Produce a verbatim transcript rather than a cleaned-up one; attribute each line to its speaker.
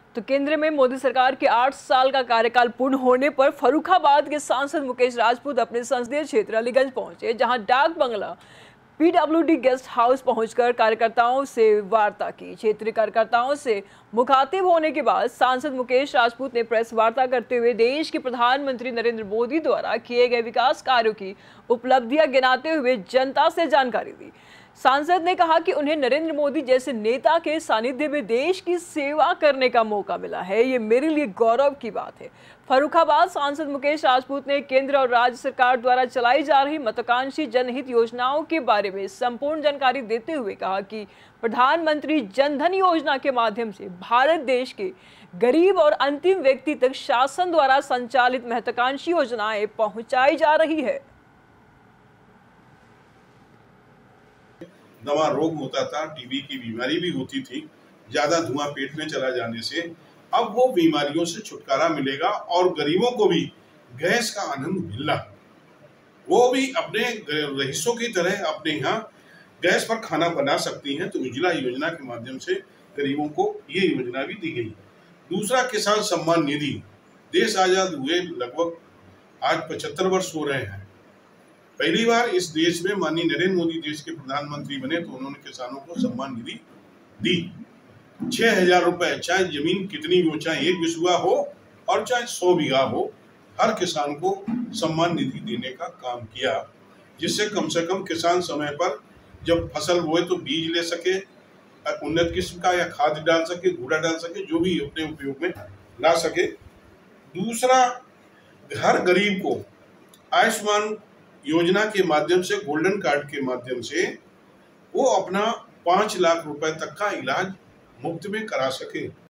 Speaker 1: तो केंद्र में मोदी सरकार के आठ साल का कार्यकाल पूर्ण होने पर फर्रुखाबाद के सांसद मुकेश राजपूत अपने संसदीय क्षेत्र अलीगंज पहुंचे, जहां डाक बंगला पीडब्ल्यूडी गेस्ट हाउस पहुंचकर कार्यकर्ताओं से वार्ता की। क्षेत्रीय कार्यकर्ताओं से मुखातिब होने के बाद सांसद मुकेश राजपूत ने प्रेस वार्ता करते हुए देश के प्रधानमंत्री नरेंद्र मोदी द्वारा किए गए विकास कार्यों की उपलब्धियां गिनाते हुए जनता से जानकारी दी। सांसद ने कहा कि उन्हें नरेंद्र मोदी जैसे नेता के सानिध्य में देश की सेवा करने का मौका मिला है, ये मेरे लिए गौरव की बात है। फर्रुखाबाद सांसद मुकेश राजपूत ने केंद्र और राज्य सरकार द्वारा चलाई जा रही महत्वाकांक्षी जनहित योजनाओं के बारे में संपूर्ण जानकारी देते हुए कहा कि प्रधानमंत्री जन धन योजना के माध्यम से भारत देश के गरीब और अंतिम व्यक्ति तक शासन द्वारा संचालित महत्वाकांक्षी योजनाएं पहुंचाई जा रही है।
Speaker 2: दमा रोग होता था, टीबी की बीमारी भी होती थी, ज्यादा धुआं पेट में चला जाने से। अब वो बीमारियों से छुटकारा मिलेगा और गरीबों को भी गैस का आनंद मिल रहा, वो भी अपने रईसों की तरह अपने यहाँ गैस पर खाना बना सकती हैं। तो उज्ज्वला योजना के माध्यम से गरीबों को ये योजना भी दी गई। दूसरा, किसान सम्मान निधि। देश आजाद हुए लगभग आज पचहत्तर वर्ष हो रहे हैं। पहली बार इस देश में माननीय नरेंद्र मोदी देश के प्रधानमंत्री बने तो उन्होंने किसानों को सम्मान निधि दी। छह हजार रुपए, चाहे जमीन कितनी भी हो, चाहे एक बिस्वा हो और चाहे सौ बीघा हो, हर किसान को सम्मान निधि देने का काम किया, जिससे कम से कम किसान समय पर जब फसल बोए तो बीज ले सके, उन्नत किस्म का या खाद डाल सके, घूड़ा डाल सके, जो भी अपने उपयोग में ला सके। दूसरा, हर गरीब को आयुष्मान योजना के माध्यम से, गोल्डन कार्ड के माध्यम से वो अपना पांच लाख रुपए तक का इलाज मुफ्त में करा सके।